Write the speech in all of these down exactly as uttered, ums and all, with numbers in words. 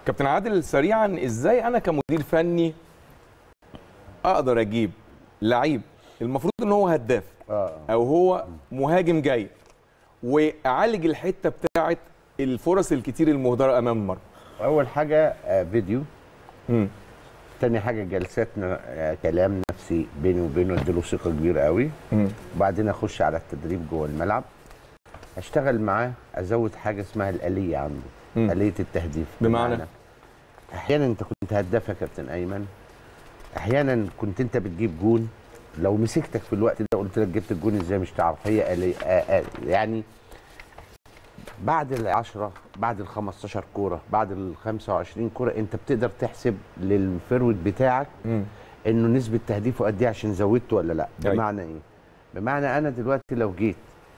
كابتن عادل سريعا، ازاي انا كمدير فني اقدر اجيب لعيب المفروض ان هو هداف او هو مهاجم جاي واعالج الحته بتاعه الفرص الكتير المهدره امام المرمى؟ اول حاجه فيديو. امم تاني حاجه جلسات كلام نفسي بيني وبينه، اديله ثقه كبيره قوي. امم وبعدين اخش على التدريب جوه الملعب، اشتغل معاه، ازود حاجه اسمها الاليه عنده. مم. آلية التهديف. بمعنى احيانا انت كنت هداف يا كابتن ايمن، احيانا كنت انت بتجيب جون، لو مسكتك في الوقت ده قلت لك جبت الجون ازاي مش تعرف. هي آلية آه يعني بعد العشرة، بعد ال خمستاشر كوره، بعد ال خمسة وعشرين كوره، انت بتقدر تحسب للفرود بتاعك مم. انه نسبه تهديفه قد ايه عشان زودته ولا لا. بمعنى ايه؟ بمعنى انا دلوقتي لو جيت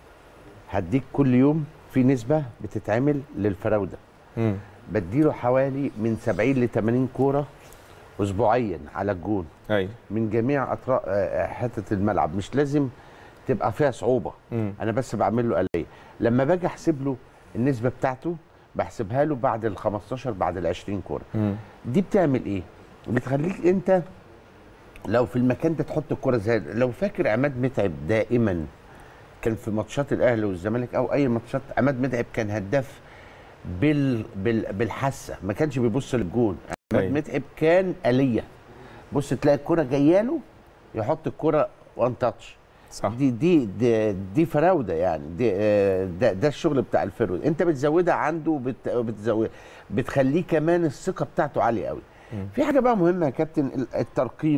هديك كل يوم في نسبه بتتعمل للفراوده، امم بديله حوالي من سبعين ل ثمانين كوره اسبوعيا على الجون. ايوه، من جميع اطراف حته الملعب، مش لازم تبقى فيها صعوبه. مم. انا بس بعمل له آلية. لما باجي احسب له النسبه بتاعته بحسبها له بعد ال خمستاشر، بعد ال عشرين كوره. مم. دي بتعمل ايه؟ بتخليك انت لو في المكان ده تحط الكوره زي لو فاكر عماد متعب دائما كان في ماتشات الاهلي والزمالك او اي ماتشات، عماد متعب كان هداف بال... بال... بالحاسه، ما كانش بيبص للجون. عماد متعب كان آلية. بص تلاقي الكرة جايه له يحط الكرة وان تاتش. صح. دي دي دي, دي فراوده يعني. دي ده, ده الشغل بتاع الفرود. انت بتزودها عنده وبت... بتزود بتخليه كمان الثقه بتاعته عاليه قوي. م. في حاجه بقى مهمه يا كابتن، الترقيم.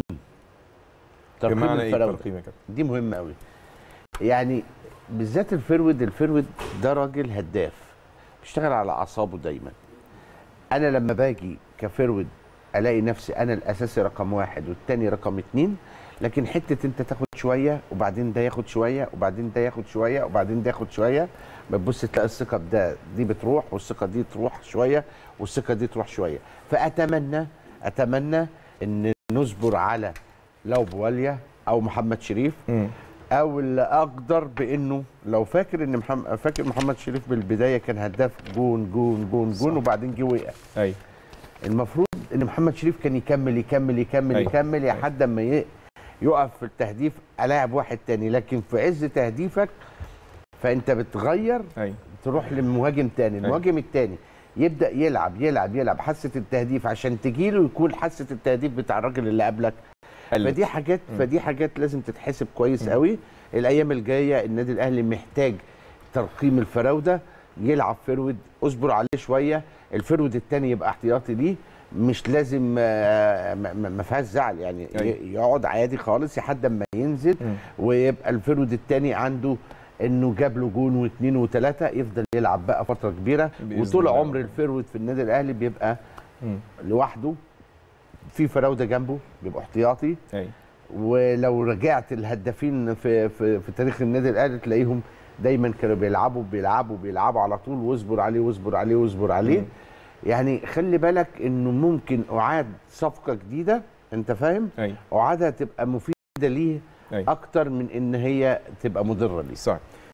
ترقيم الفراوده. إيه ترقيم يا كابتن؟ دي مهمه قوي. يعني بالذات الفرود، الفرود ده راجل هداف بيشتغل على اعصابه دايما. انا لما باجي كفرود الاقي نفسي انا الاساسي رقم واحد والتاني رقم اتنين، لكن حته انت تاخد شويه وبعدين ده ياخد شويه وبعدين ده ياخد شويه وبعدين ده ياخد شويه، بتبص تلاقي الثقه بده دي بتروح والثقه دي تروح شويه والثقه دي تروح شويه. فاتمنى اتمنى ان نصبر على لو بواليا او محمد شريف، م. او اللي اقدر بانه لو فاكر ان محمد فاكر محمد شريف بالبدايه كان هداف جون جون جون جون صح. وبعدين جه وقع. ايوه، المفروض ان محمد شريف كان يكمل يكمل يكمل أيوة. يكمل لحد اما يقف في التهديف الاعب واحد تاني، لكن في عز تهديفك فانت بتغير أيوة. تروح لمهاجم تاني، المهاجم أيوة. التاني يبدا يلعب يلعب يلعب حاسه التهديف عشان تجيله يكون حاسه التهديف بتاع الراجل اللي قبلك. ألف. فدي حاجات م. فدي حاجات لازم تتحسب كويس م. قوي. الايام الجايه النادي الاهلي محتاج ترقيم الفراوده، يلعب فرود، اصبر عليه شويه، الفرود الثاني يبقى احتياطي ليه، مش لازم ما فيهاش زعل يعني. أيوة. يقعد عادي خالص لحد ما ينزل م. ويبقى الفرود الثاني عنده انه جاب له جون واثنين وثلاثه، يفضل يلعب بقى فتره كبيره. وطول عمر الفرود في النادي الاهلي بيبقى م. لوحده، في فراوده جنبه بيبقى احتياطي. أيوة. ولو رجعت الهدافين في في في تاريخ النادي الاهلي تلاقيهم دايما كانوا بيلعبوا بيلعبوا بيلعبوا على طول، واصبر عليه واصبر عليه واصبر عليه. م. يعني خلي بالك انه ممكن اعاد صفقه جديده، انت فاهم؟ أيوة. اعادها تبقى مفيده ليه أيوة. اكتر من ان هي تبقى مضره ليه. صح.